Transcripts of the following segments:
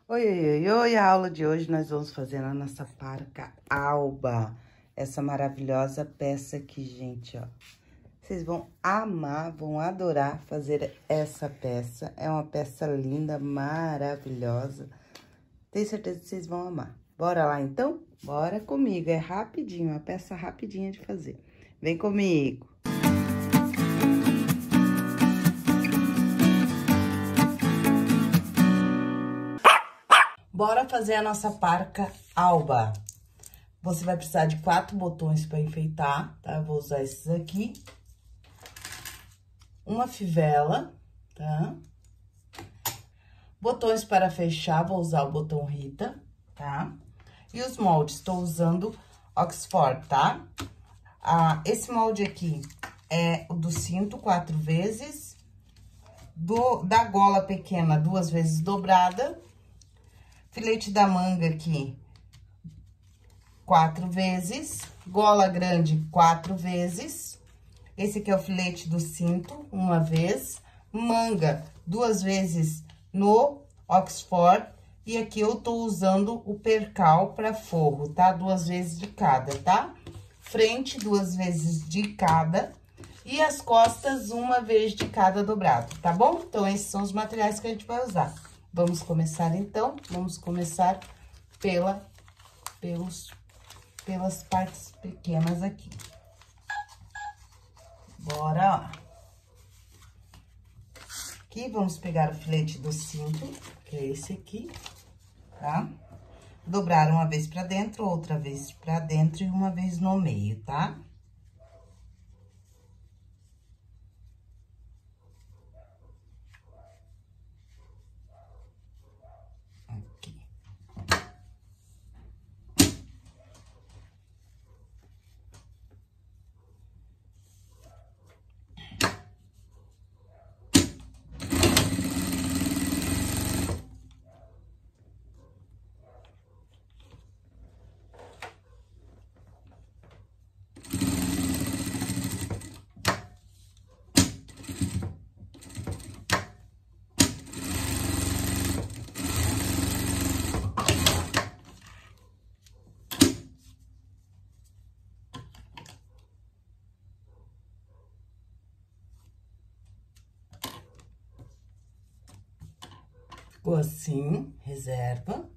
Oi, oi, oi, oi, a aula de hoje nós vamos fazer a nossa parca alba. Essa maravilhosa peça aqui, gente, ó. Vocês vão amar, vão adorar fazer essa peça. É uma peça linda, maravilhosa. Tenho certeza que vocês vão amar. Bora lá, então? Bora comigo, é rapidinho, uma peça rapidinha de fazer. Vem comigo. Bora fazer a nossa parca alba. Você vai precisar de 4 botões para enfeitar, tá? Eu vou usar esses aqui. Uma fivela, tá? Botões para fechar, vou usar o botão Rita, tá? E os moldes, estou usando Oxford, tá? Esse molde aqui é o do cinto 4 vezes, da gola pequena 2 vezes dobrada, filete da manga aqui 4 vezes, gola grande 4 vezes, esse aqui é o filete do cinto, 1 vez, manga 2 vezes no Oxford, e aqui eu tô usando o percal para forro, tá? 2 vezes de cada, tá? Frente 2 vezes de cada, e as costas 1 vez de cada dobrado, tá bom? Então, esses são os materiais que a gente vai usar. Vamos começar, então? Vamos começar pelas partes pequenas aqui. Bora, ó. Aqui, vamos pegar o filete do cinto, que é esse aqui, tá? Dobrar 1 vez pra dentro, outra vez pra dentro e 1 vez no meio, tá? Aqui. Ficou assim, reserva.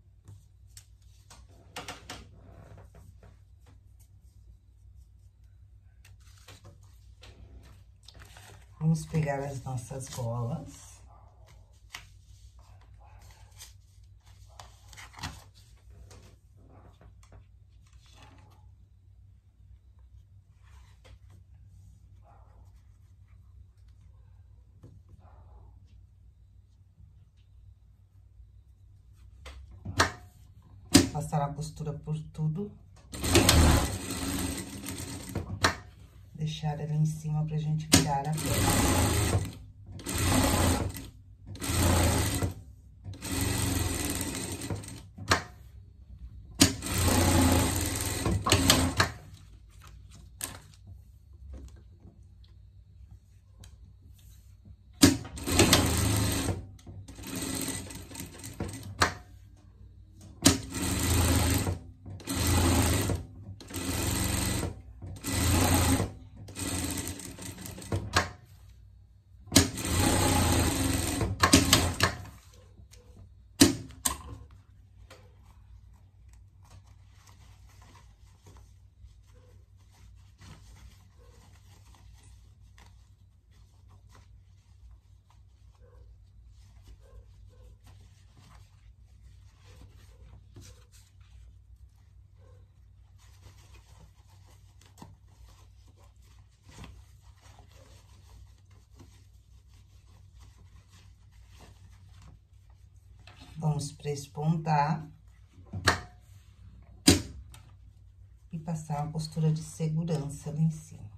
Vamos pegar as nossas golas. Passar a costura por tudo. Deixar ela em cima pra gente virar a peça. Vamos prespontar e passar uma costura de segurança ali em cima.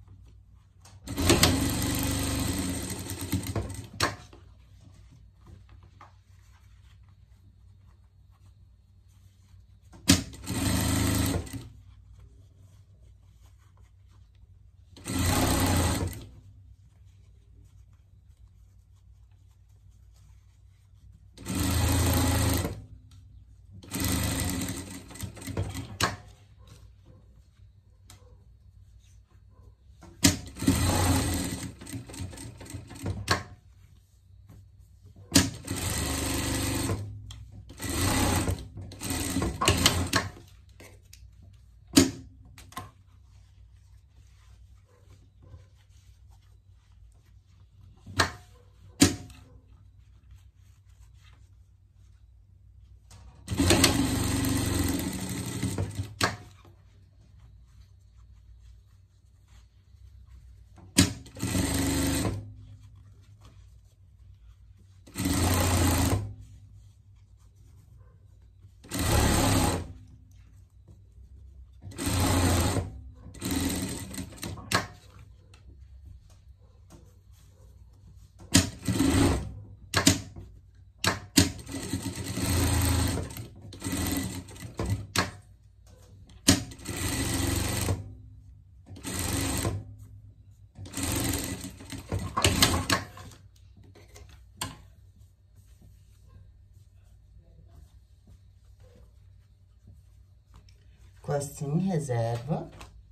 Ficou assim, reserva.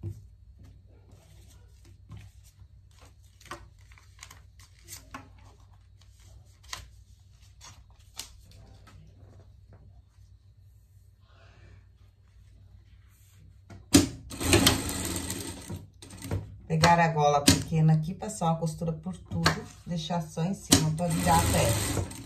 Pegar a gola pequena aqui, passar uma costura por tudo, deixar só em cima pra virar a peça.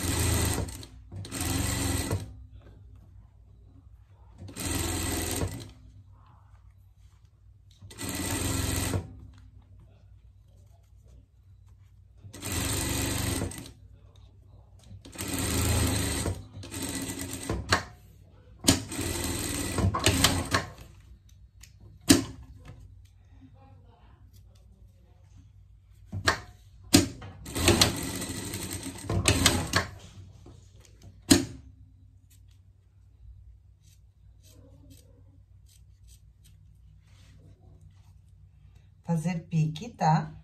Fazer pique, tá?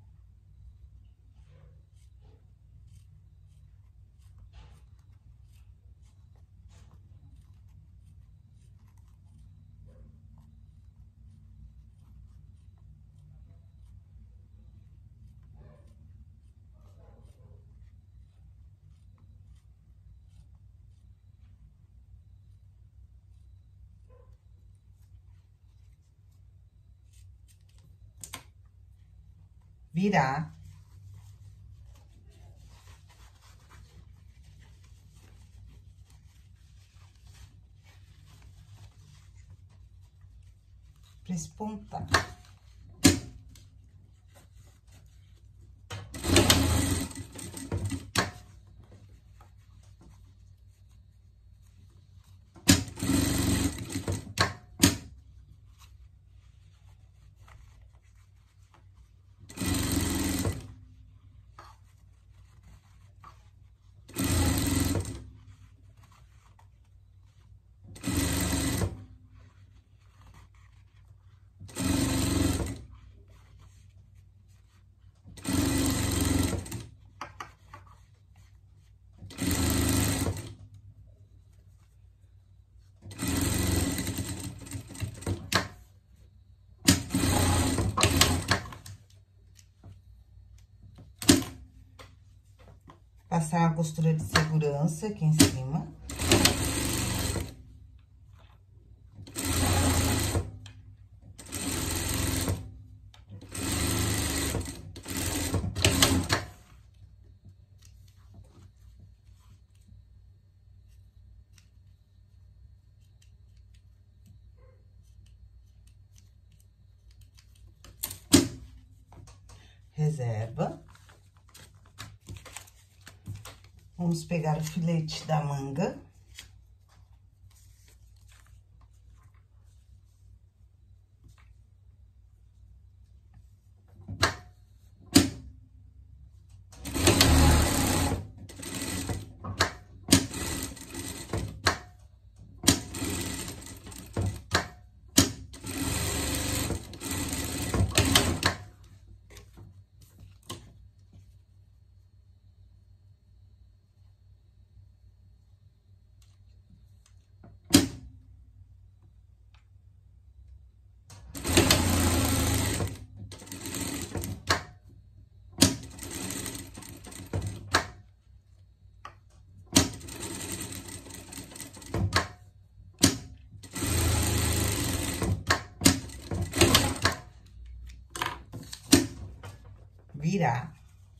Virar. Espontar. Passar uma costura de segurança aqui em cima. Reserva. Vamos pegar o filete da manga. Virar.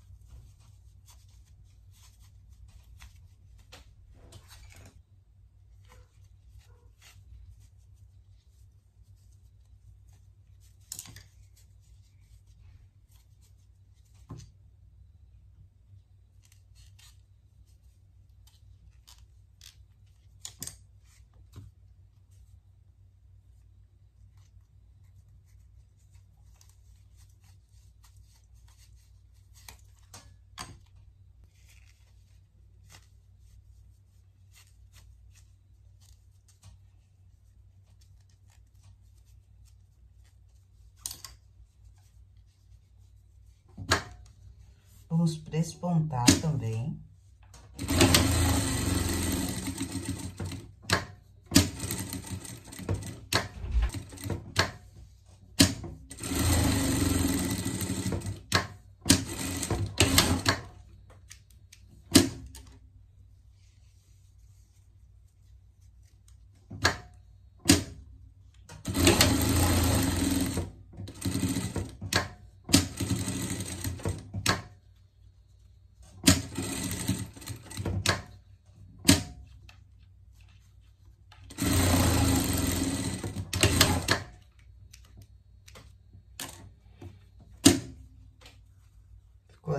Vamos prespontar também.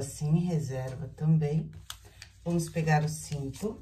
assim, reserva também. Vamos pegar o cinto.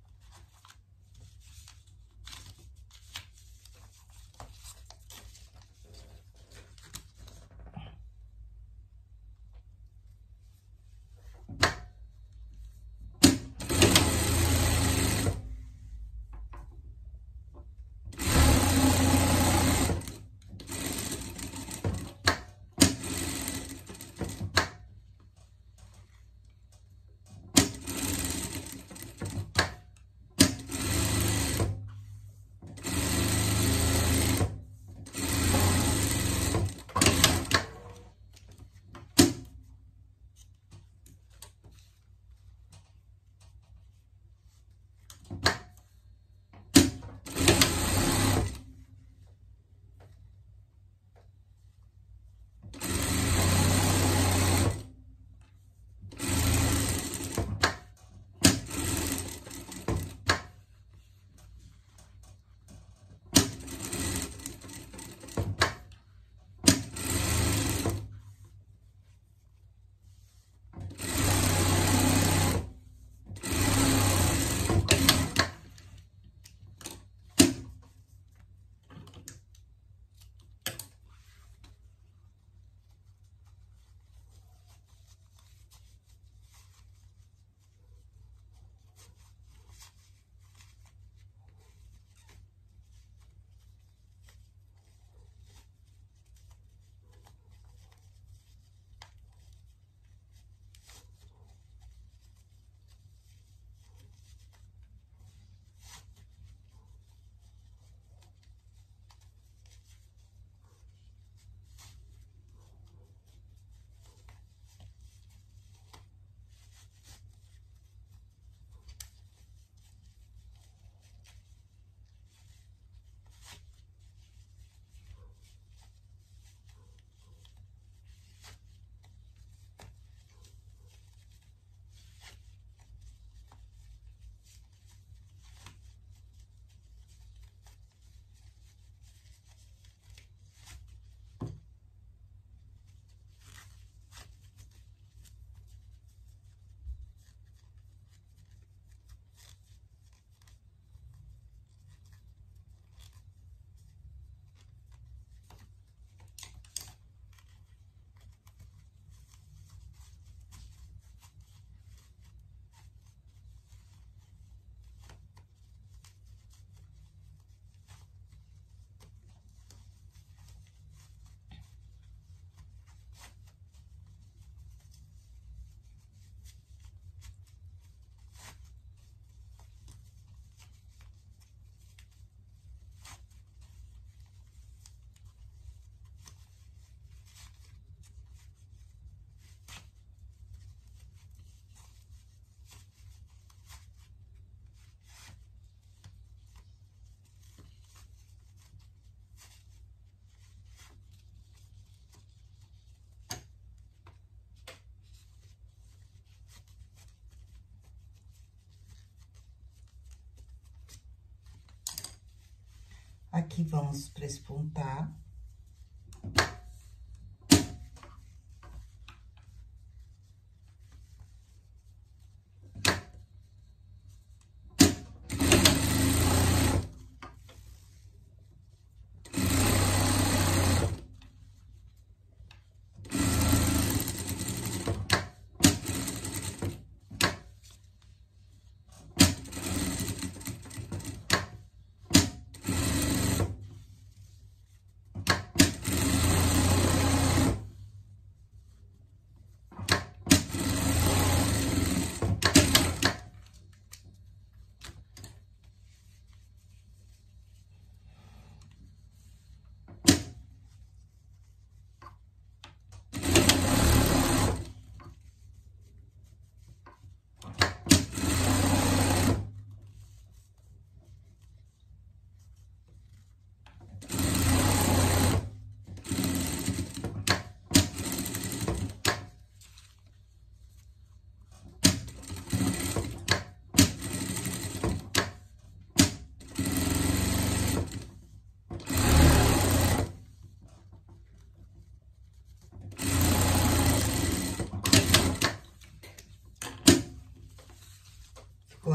Aqui, vamos prespontar.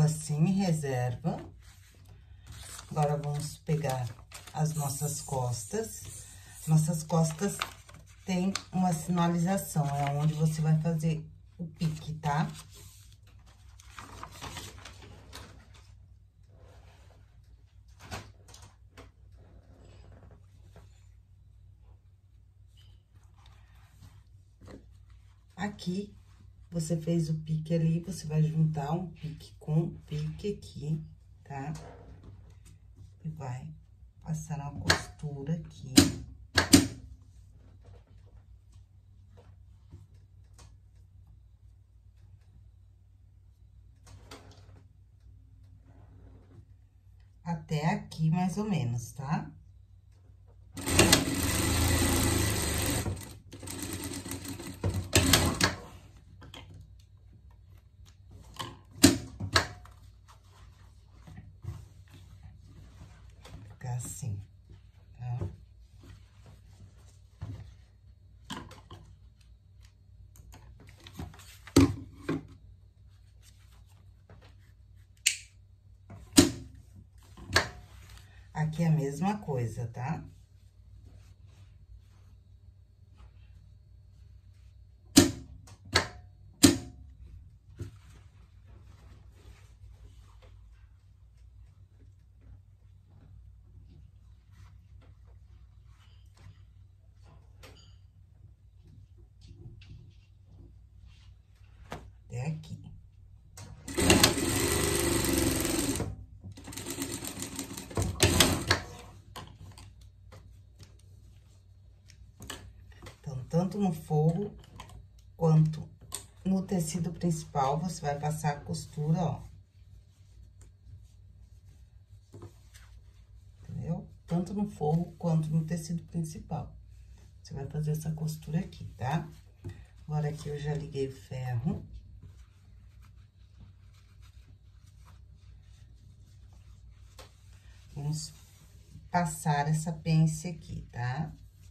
assim, reserva. Agora, vamos pegar as nossas costas. Nossas costas tem uma sinalização, é onde você vai fazer o pique, tá? Aqui, você fez o pique ali, você vai juntar um pique com um pique aqui, tá? E vai passar uma costura aqui. Até aqui, mais ou menos, tá? Ficar assim, tá? Aqui é a mesma coisa, tá? Até aqui. Então, tanto no forro quanto no tecido principal, você vai passar a costura, ó. Entendeu? Tanto no forro quanto no tecido principal. Você vai fazer essa costura aqui, tá? Agora, aqui eu já liguei o ferro. Vamos passar essa pence aqui, tá?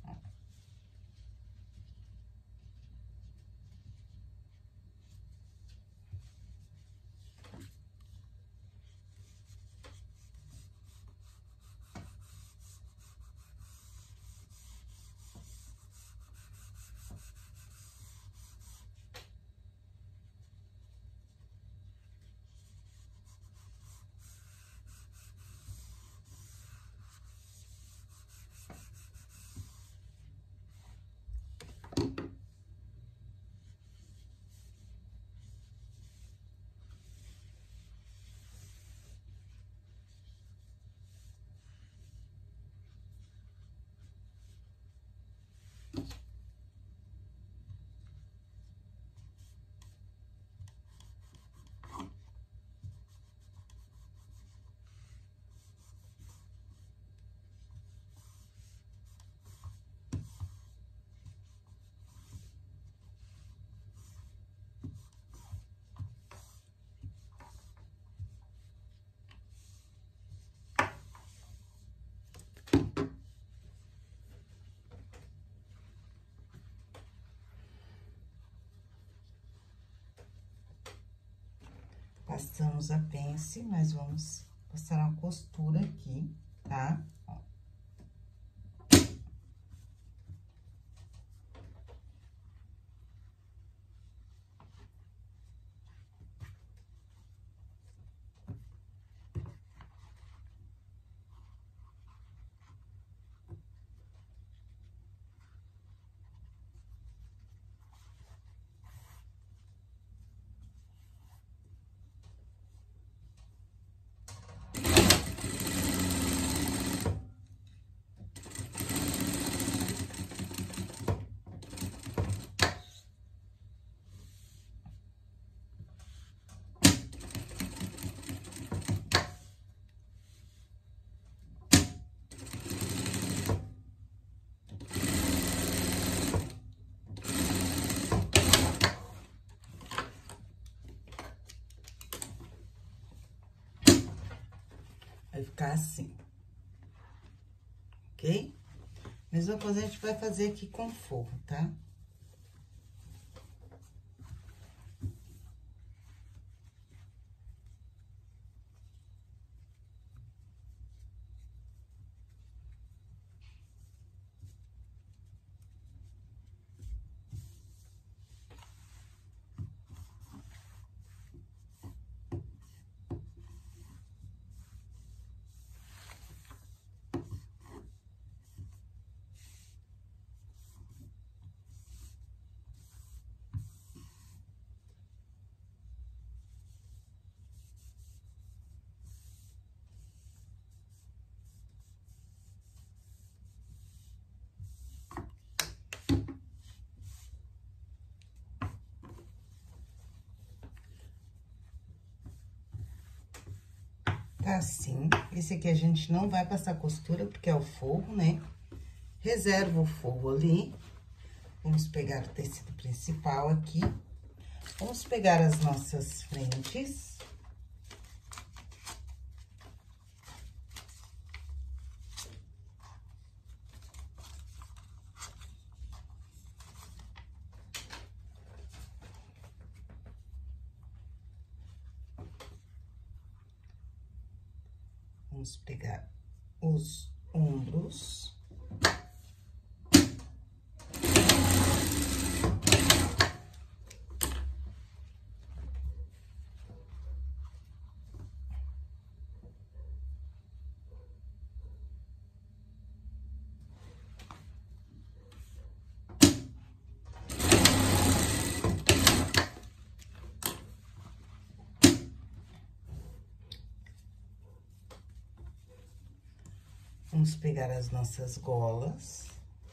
Passamos a pence, mas vamos passar uma costura aqui, tá? Ó. Vai ficar assim, ok? Mesma coisa a gente vai fazer aqui com forro, tá? ficar assim. Esse aqui a gente não vai passar costura, porque é o forro, né? Reserva o forro ali. Vamos pegar o tecido principal aqui. Vamos pegar as nossas frentes. Vamos pegar os ombros. Vamos pegar as nossas golas.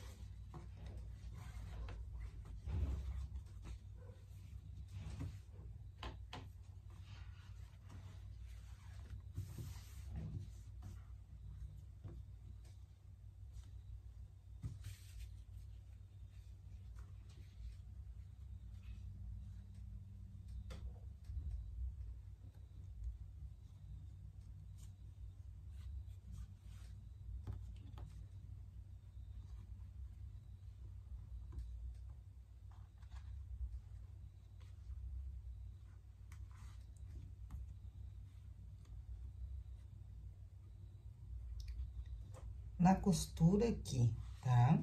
Na costura aqui, tá?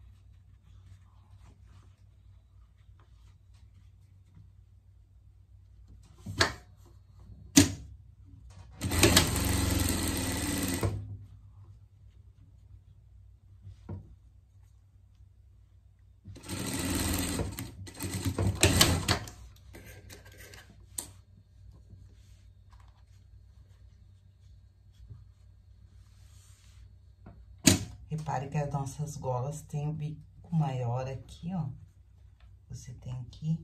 Repare que as nossas golas têm o bico maior aqui, ó. Você tem que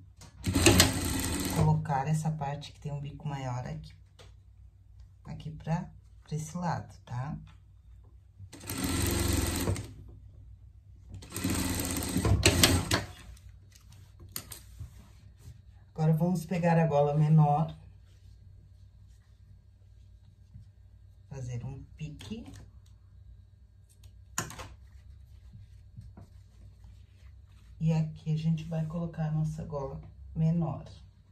colocar essa parte que tem um bico maior aqui pra esse lado, tá? Agora, vamos pegar a gola menor. Fazer um pique. E aqui a gente vai colocar a nossa gola menor.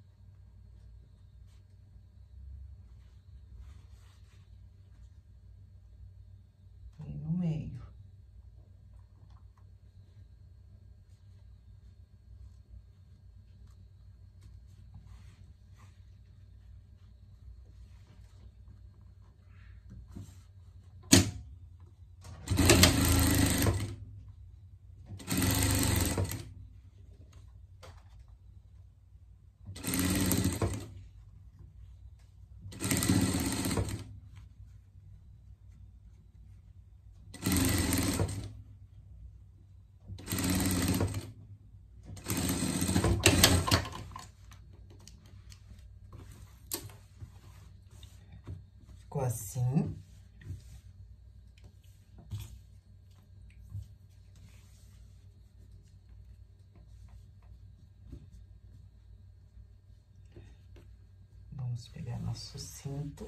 Ali no meio. Ficou assim. Vamos pegar nosso cinto.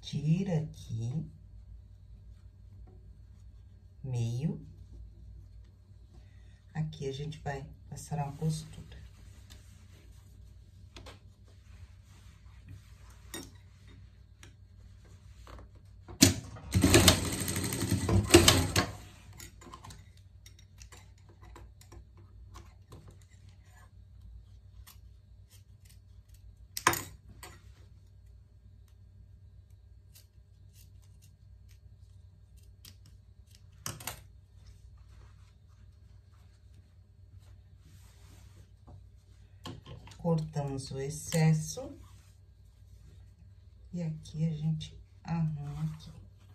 tira aqui, meio. Aqui a gente vai passar uma costura. Cortamos o excesso. E aqui a gente arruma aqui.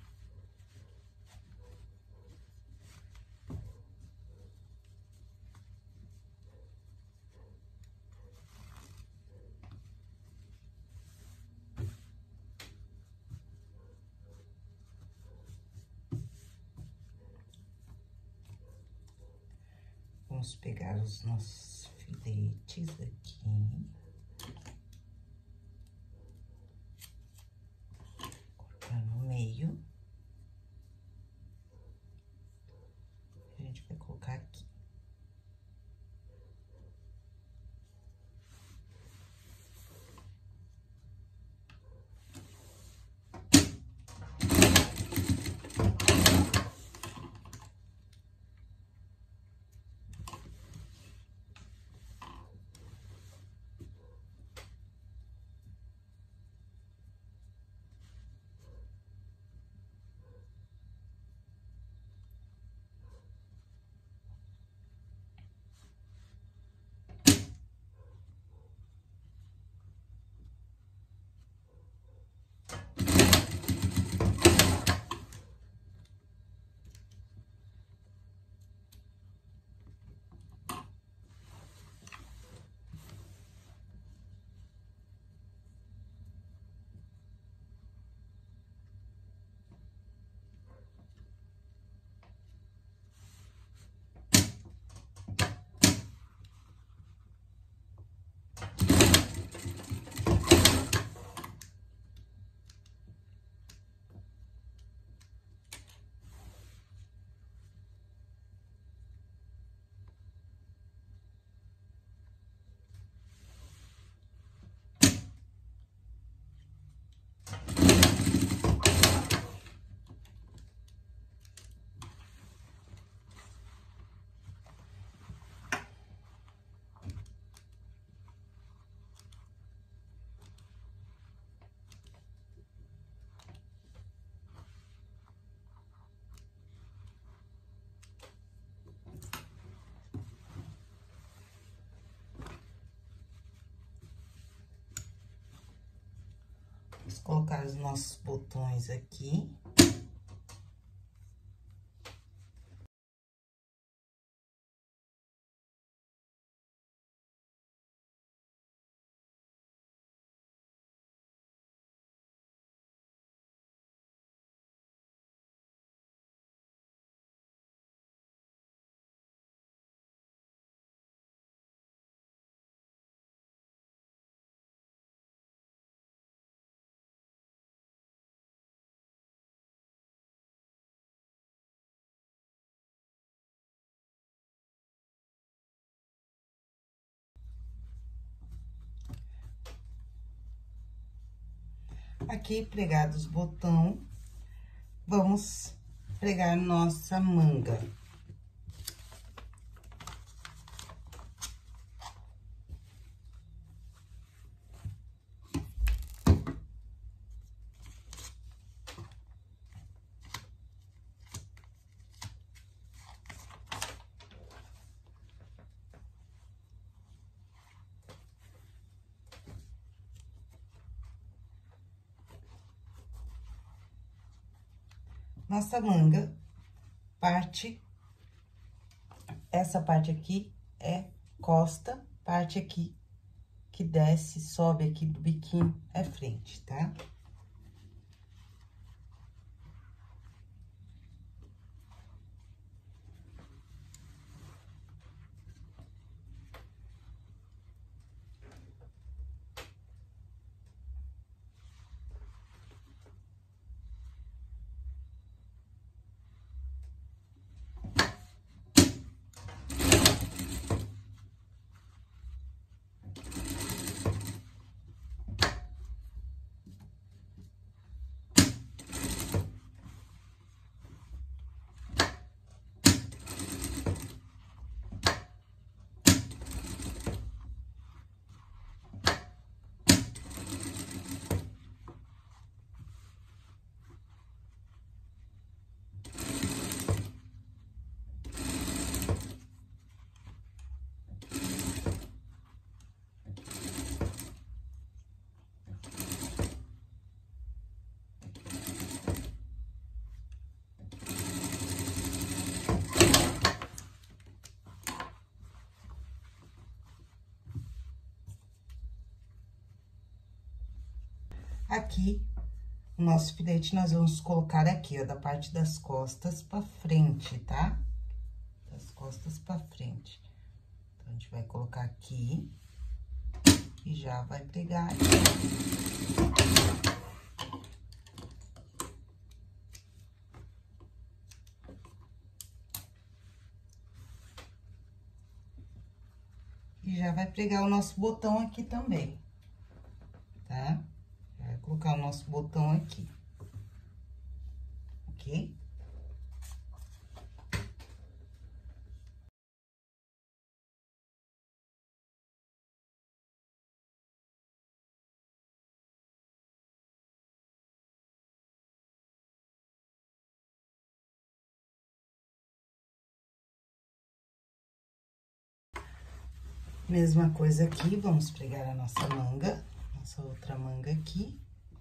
Vamos pegar os nossos filetes aqui. Cortar no meio. A gente vai colocar aqui. Vamos colocar os nossos botões aqui. Aqui, pregados botão, vamos pregar nossa manga. Nossa manga, essa parte aqui é costa, parte aqui que desce, sobe aqui do biquinho é frente, tá? Aqui, o nosso filete, nós vamos colocar aqui, ó, da parte das costas pra frente, tá? Das costas pra frente. Então, a gente vai colocar aqui e já vai pregar aqui. E já vai pregar o nosso botão aqui também, tá? Vai colocar o nosso botão aqui, ok? Mesma coisa aqui, vamos pregar a nossa manga, nossa outra manga aqui.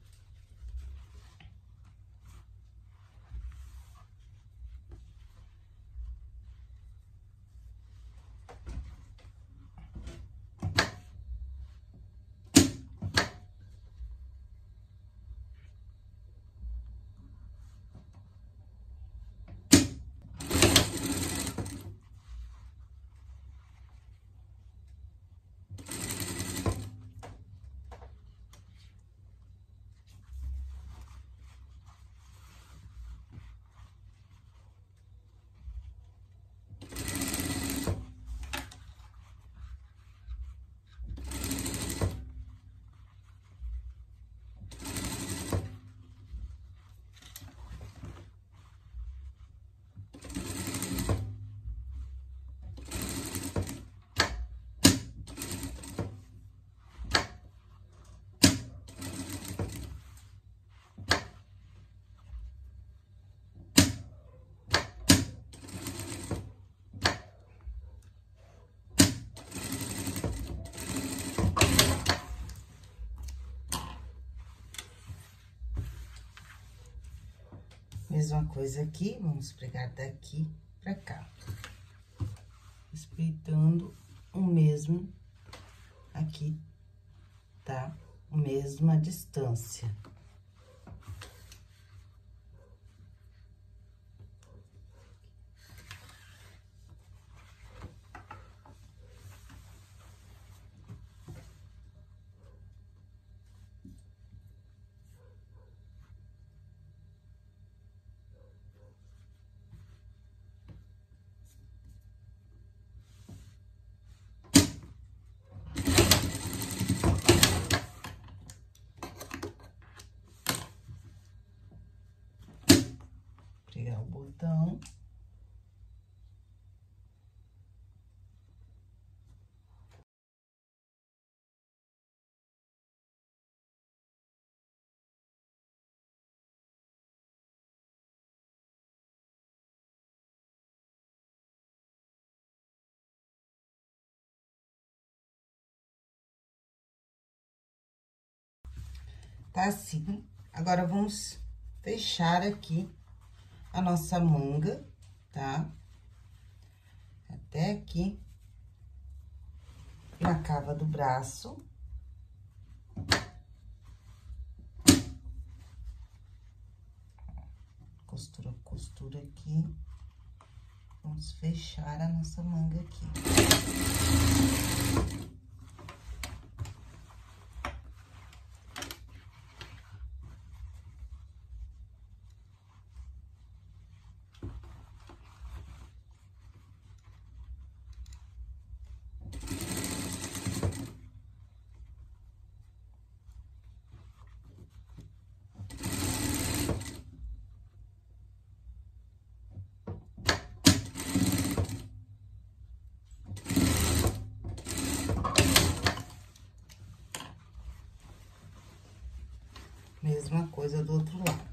Mesma coisa aqui, vamos pregar daqui pra cá. Respeitando o mesmo aqui, tá? A mesma distância. Pregar o botão. Tá assim. Agora, vamos fechar aqui a nossa manga, tá? Até aqui, na cava do braço. Costura, costura aqui. Vamos fechar a nossa manga aqui. Mesma coisa do outro lado.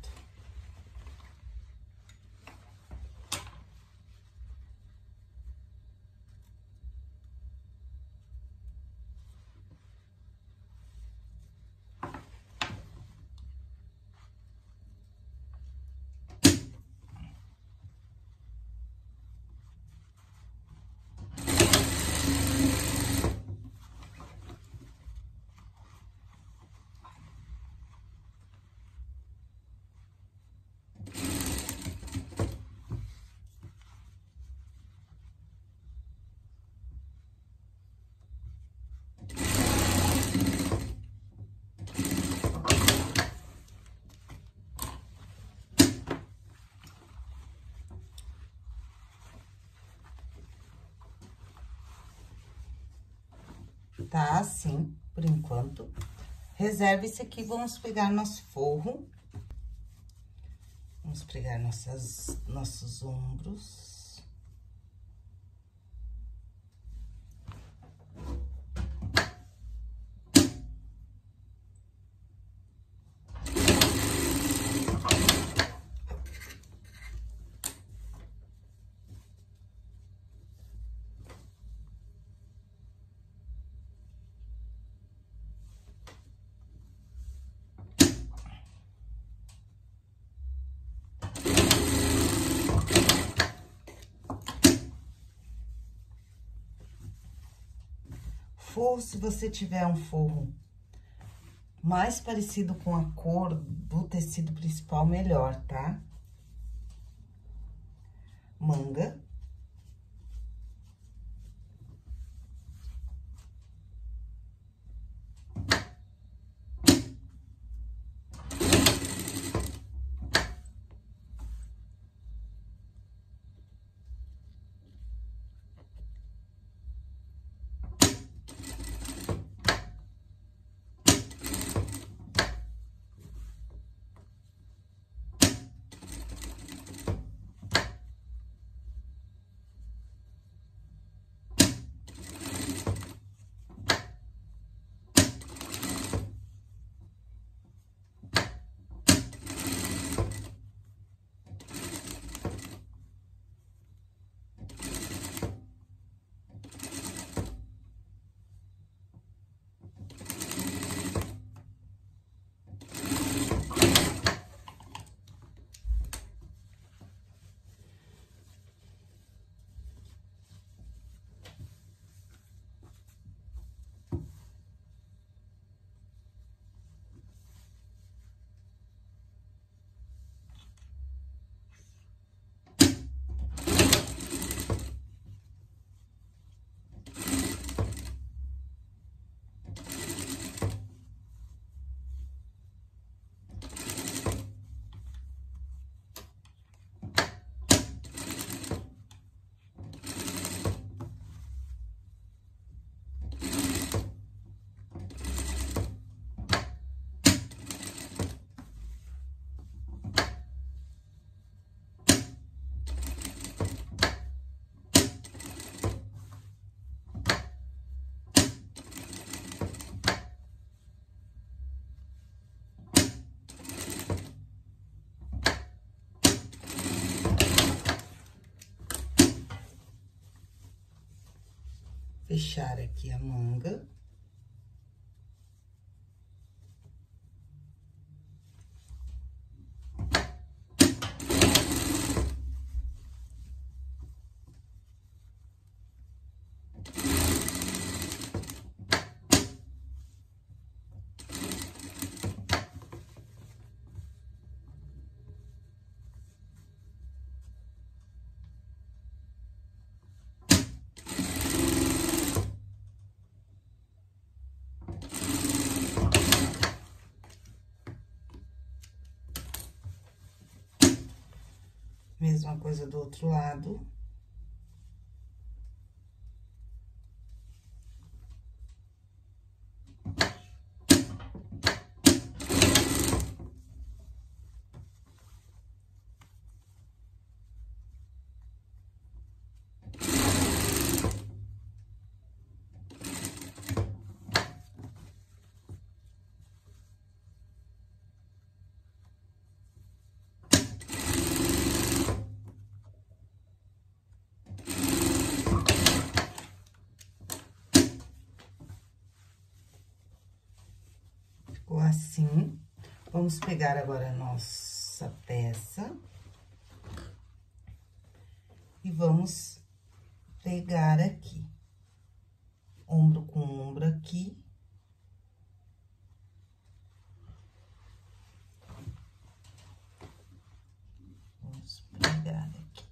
tá assim, por enquanto. Reserve esse aqui, vamos pegar nosso forro. Vamos pregar nossos ombros. Forro, se você tiver um forro mais parecido com a cor do tecido principal, melhor, tá? Manga. Fechar aqui a manga. Mesma coisa do outro lado. Ficou assim. Vamos pegar agora a nossa peça. E vamos pegar aqui. Ombro com ombro aqui. Vamos pegar aqui.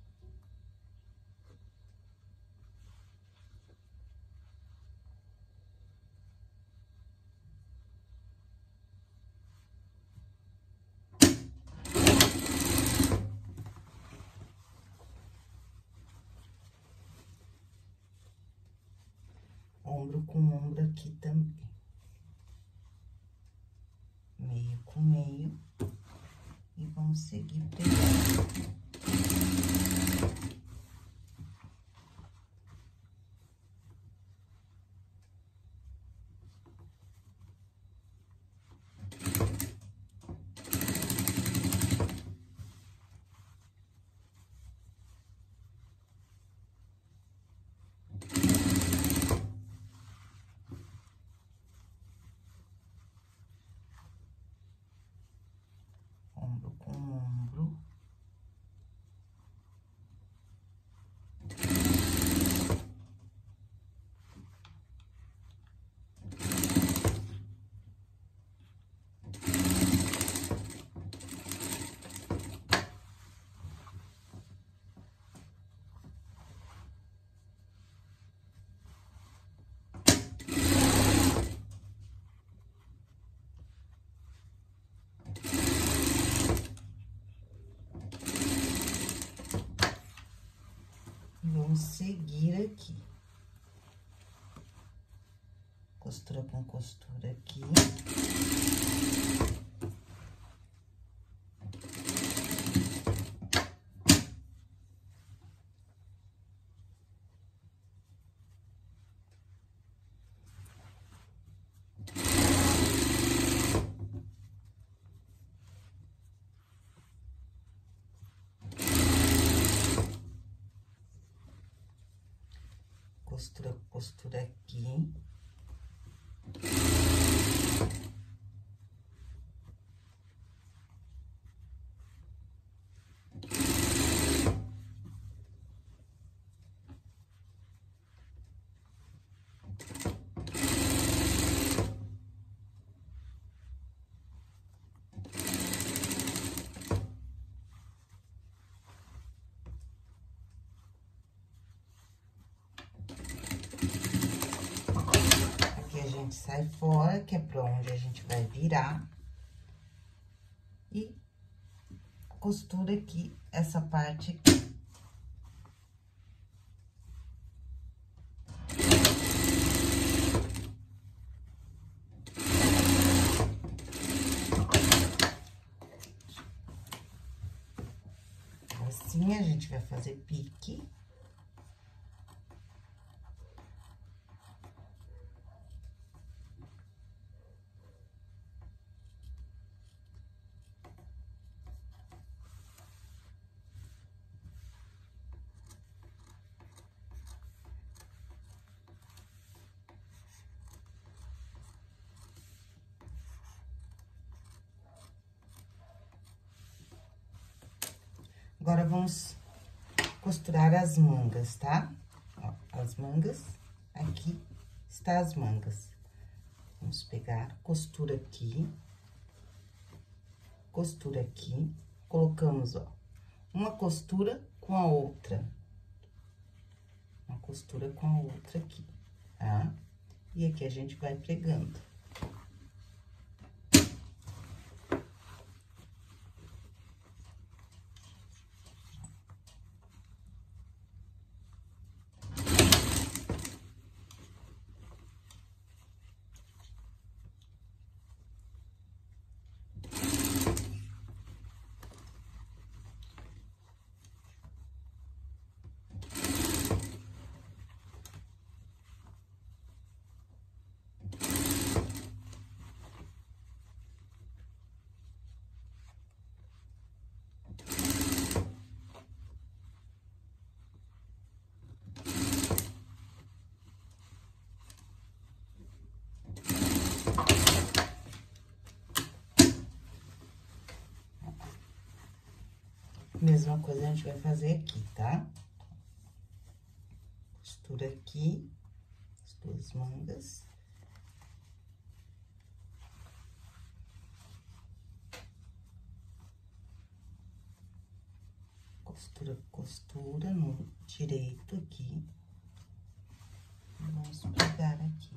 ombro com ombro aqui também. Meio com meio. E vamos seguir pregando. Ombro com ombro. Vamos seguir aqui. Costura com costura aqui. Costura com costura aqui. Sai fora, que é pra onde a gente vai virar. E costura aqui, essa parte aqui. Assim, a gente vai fazer pique. Agora, vamos costurar as mangas, tá? Ó, as mangas, aqui está as mangas. Vamos pegar, costura aqui, colocamos, ó, uma costura com a outra. Uma costura com a outra aqui, tá? E aqui a gente vai pregando. Mesma coisa a gente vai fazer aqui, tá? Costura aqui, as duas mangas. Costura no direito aqui. Vamos pegar aqui.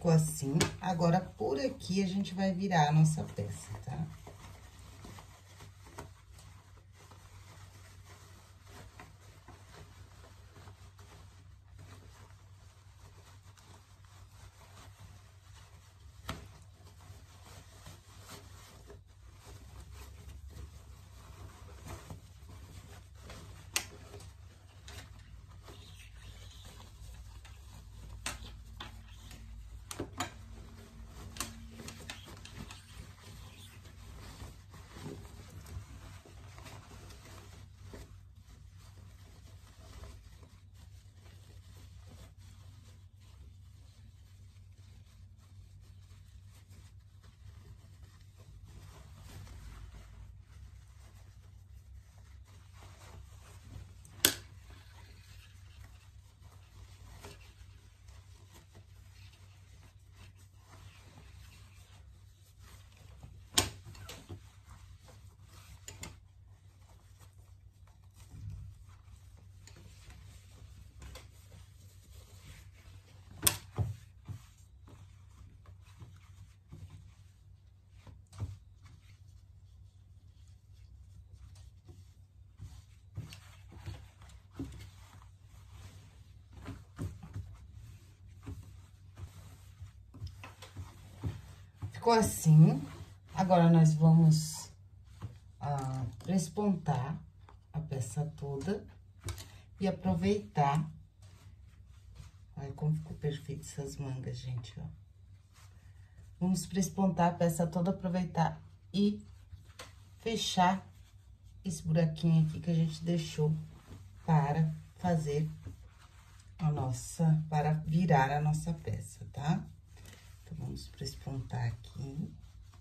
ficou assim. Agora, por aqui, a gente vai virar a nossa peça, tá? Ficou assim. Agora, nós vamos prespontar a peça toda e aproveitar. Olha como ficou perfeito essas mangas, gente, ó. Vamos prespontar a peça toda, aproveitar e fechar esse buraquinho aqui que a gente deixou para fazer para virar a nossa peça, tá? Então, vamos prespontar aqui.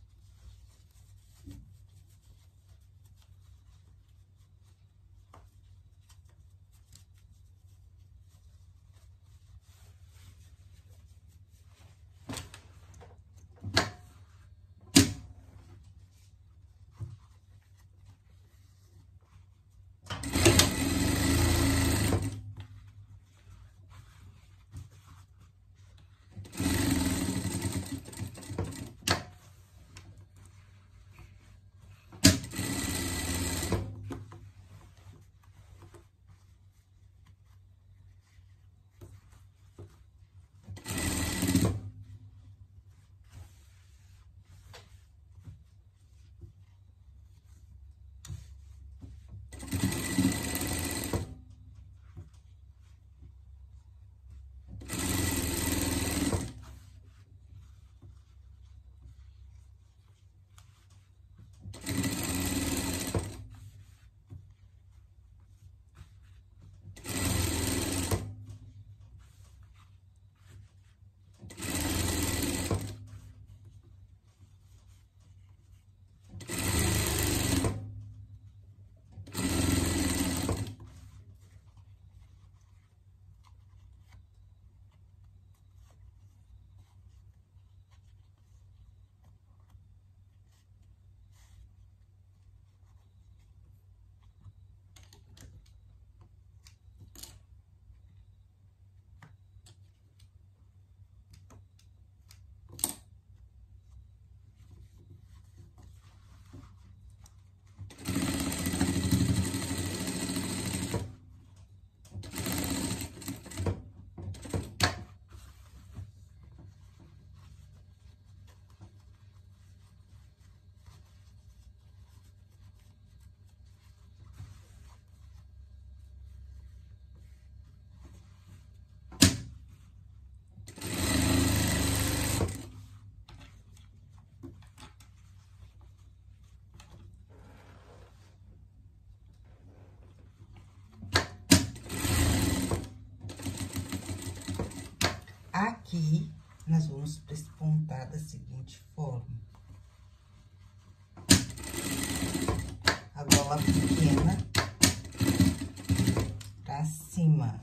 Aqui, nós vamos prespontar da seguinte forma. A gola pequena pra cima.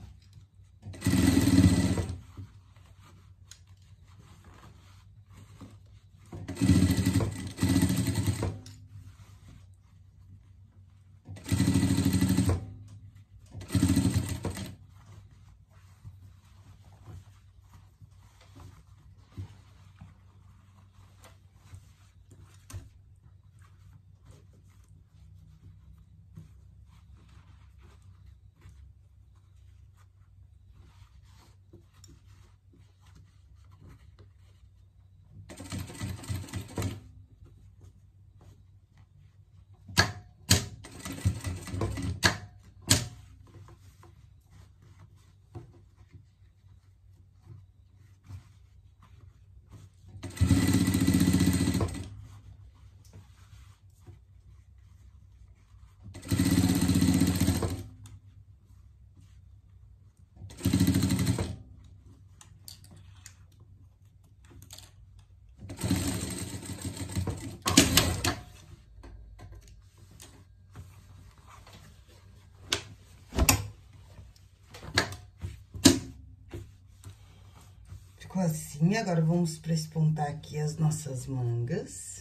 Ficou assim, agora vamos prespontar aqui as nossas mangas.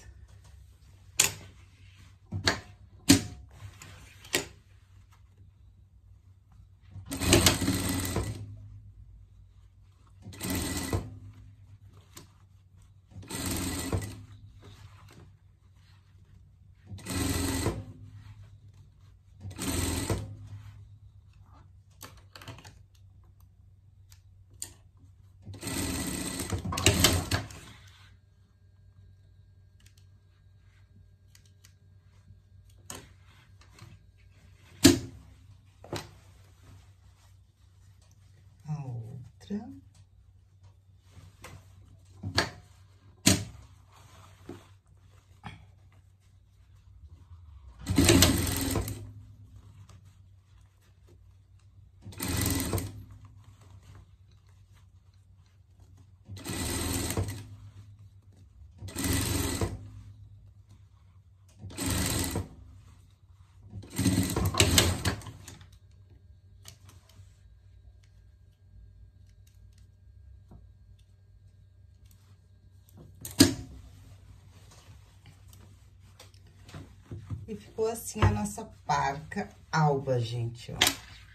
Outra. E ficou assim a nossa parca alba, gente, ó.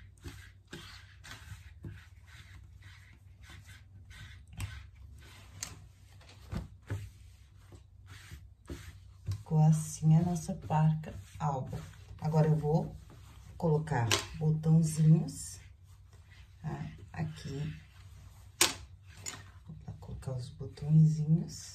Ficou assim a nossa parca alba. Agora, eu vou colocar botãozinhos, tá? Aqui. Vou colocar os botõezinhos.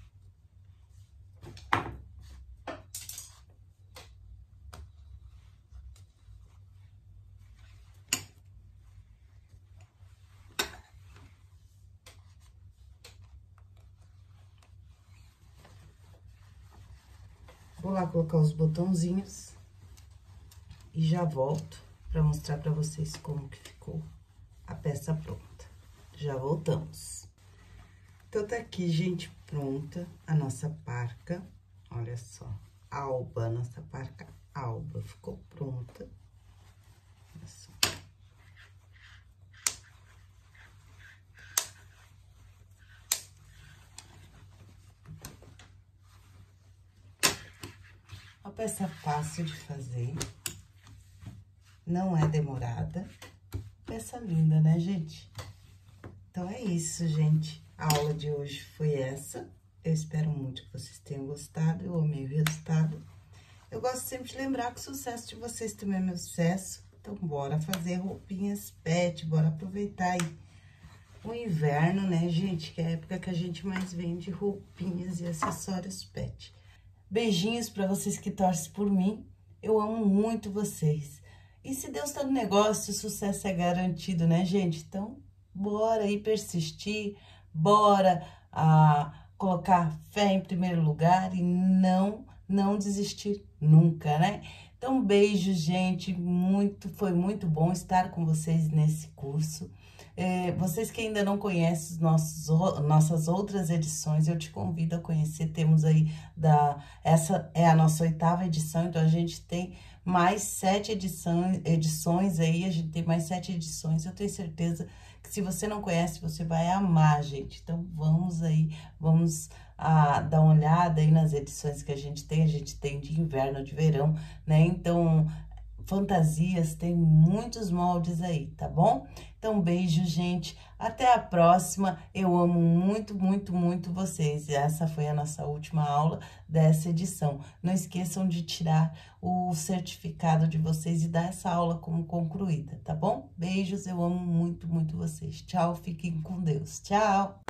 Vou lá colocar os botãozinhos e já volto pra mostrar pra vocês como que ficou a peça pronta. Já voltamos. Então, tá aqui, gente, pronta a nossa parca. Olha só, alba, nossa parca alba ficou pronta. Olha só. Uma peça fácil de fazer, não é demorada, peça linda, né, gente? Então, é isso, gente. A aula de hoje foi essa. Eu espero muito que vocês tenham gostado, eu amei o resultado. Eu gosto sempre de lembrar que o sucesso de vocês também é meu sucesso. Então, bora fazer roupinhas pet, bora aproveitar aí o inverno, né, gente? Que é a época que a gente mais vende roupinhas e acessórios pet. Beijinhos pra vocês que torcem por mim. Eu amo muito vocês. E se Deus tá no negócio, o sucesso é garantido, né, gente? Então, bora aí persistir, bora colocar fé em primeiro lugar e não desistir nunca, né? Então, beijo, gente. Foi muito bom estar com vocês nesse curso. Vocês que ainda não conhecem nossas outras edições, eu te convido a conhecer. Temos aí, essa é a nossa 8ª edição, então a gente tem mais 7 edições aí, a gente tem mais 7 edições. Eu tenho certeza que se você não conhece, você vai amar, gente. Então, vamos aí, vamos dar uma olhada aí nas edições que a gente tem de inverno, de verão, né? Então, fantasias, tem muitos moldes aí, tá bom? Então, beijo, gente. Até a próxima. Eu amo muito, muito, muito vocês. Essa foi a nossa última aula dessa edição. Não esqueçam de tirar o certificado de vocês e dar essa aula como concluída, tá bom? Beijos, eu amo muito, muito vocês. Tchau, fiquem com Deus. Tchau!